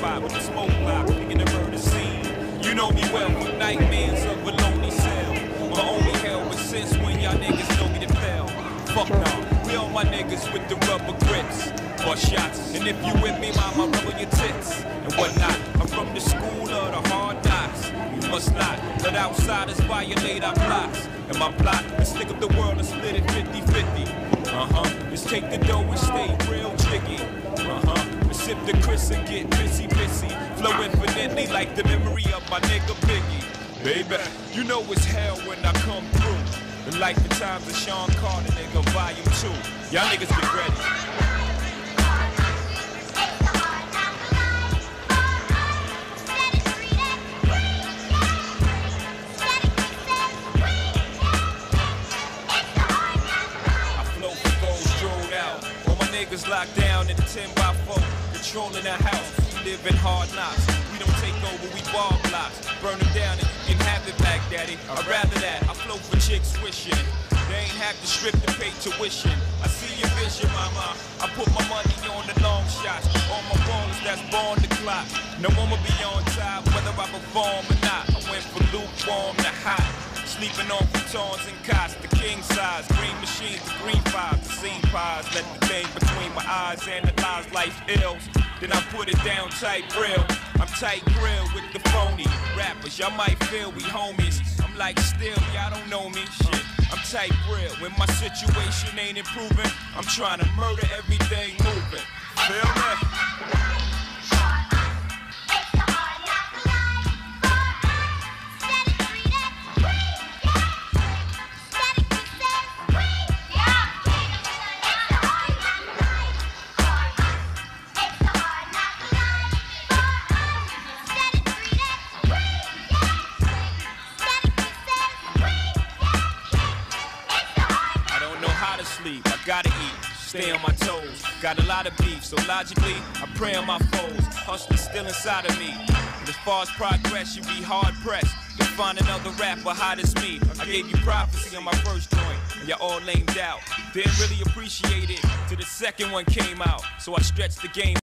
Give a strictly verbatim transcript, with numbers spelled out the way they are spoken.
spot with the smoke block in the murder scene. You know me well from nightmares of a lonely cell. My only hell was since when y'all niggas know me to fail. Fuck nah, we all my niggas with the rubber grips or shots. And if you with me, mama, rubber your tits and whatnot. I'm from the school of the hard knocks. You must not let outsiders violate our plots. And my plot is stick up the world and split it fifty fifty. Uh-huh, let's take the dough and stay real jiggy. Uh-huh, let's sip the Chris and get pissy pissy. Flow infinitely like the memory of my nigga Biggie. Baby, you know it's hell when I come through. The life and times of Sean Carter, nigga, volume two. Y'all niggas get ready. Niggas locked down in the ten by four, controlling the house. We live in hard knocks. We don't take over, we ball blocks. Burn them down and you can have it back, daddy. I'd rather that. I flow for chicks wishing they ain't have to strip to pay tuition. I see your vision, mama. I put my money on the long shots. All my ballers that's born to clock. No one will be on time, whether I perform or not. I went from lukewarm to hot. Sleeping on futons and cots, the king size, green machines, the green fives, the scene pies. Let the thing between my eyes analyze life ills. Then I put it down tight grill. I'm tight grill with the phony rappers. Y'all might feel we homies. I'm like still, y'all don't know me. Shit, I'm tight grill. When my situation ain't improving, I'm trying to murder everything moving. Feel me? Sleep, I gotta eat, stay on my toes. Got a lot of beef, so logically, I pray on my foes. Hustling still inside of me. And as far as progress, you be hard pressed to find another rapper hot as me. I gave you prophecy on my first joint, and y'all all lamed out. Didn't really appreciate it till the second one came out. So I stretched the game